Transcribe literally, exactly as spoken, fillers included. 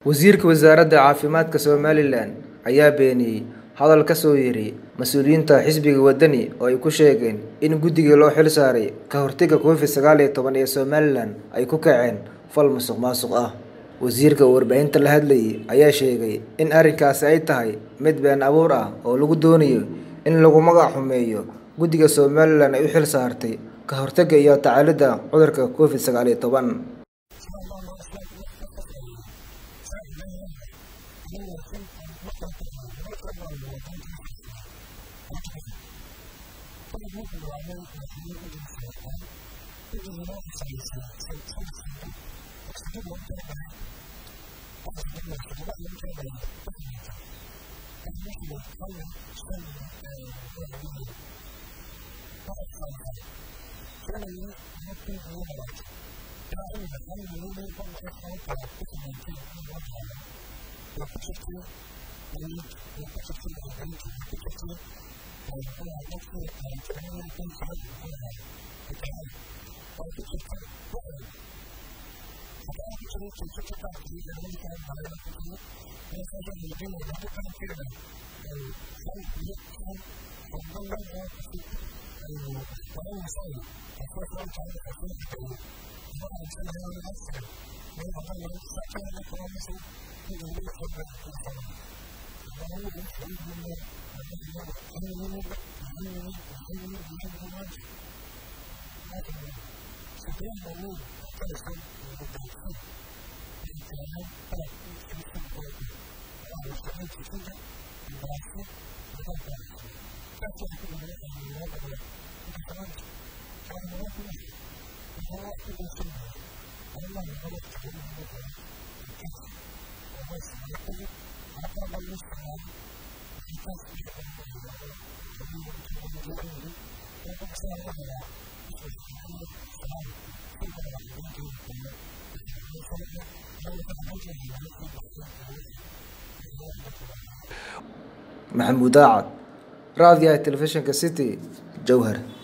wasiirka wasaaradda caafimaadka Somaliland ayaa beeniyay hadal ka soo yeeray mas'uuliyiinta xisbiga wadani oo ay ku sheegeen in guddiga loo xil saaray ka hortagga Covid sagaal iyo toban ee Somaliland ay ku kaceen fal musuqmaasuq ah. wasiirka warbaahinta la hadlayay ayaa sheegay in arrinkaasi ay tahay mid been abuur ah oo lagu doonayo in lagu magac xumeeyo guddiga Somaliland ay u xil saartay ka hortagga iyo tacaalida cudurka Covid sagaal iyo toban. محمود عاد راديو تلفزيون كسيتي جوهر.